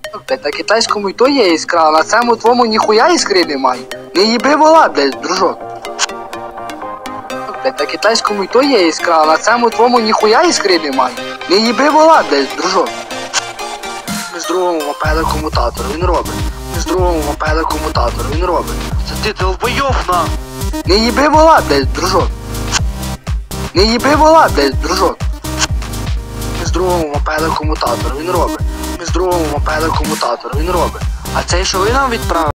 Блядь, на китайському й то є іскра, а на цьому твому ніхуя іскри немає. Не їби вола, блядь, дружок. Блядь, на китайському й то є іскра, а на цьому твому ніхуя іскри немає. Не їби вола, блядь, дружок. Ми з другому мопеда комутатор, він робить. Ми з другому мопеда комутатор, він робить. Це ти долбойов, на! Не їби вола, блядь, дружок. Не їби вола, блядь, дружок. Ми з другому мопеда комутатор, він робить. Ми з другому мопеда комутатор, він робить. А цей що ви нам відправили?